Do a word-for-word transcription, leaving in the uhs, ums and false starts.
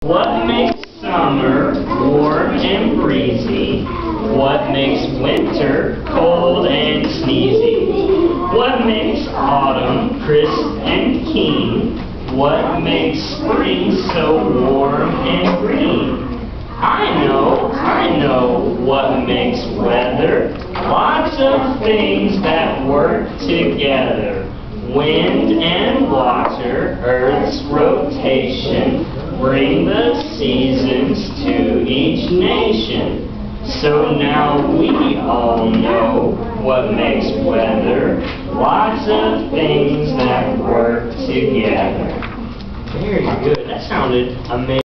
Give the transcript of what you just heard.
What makes summer warm and breezy? What makes winter cold and sneezy? What makes autumn crisp and keen? What makes spring so warm and green? I know, I know what makes weather. Lots of things that work together. Wind and water, Earth's rotation, bring the seasons to each nation. So now we all know what makes weather. Lots of things that work together. Very good. That sounded amazing.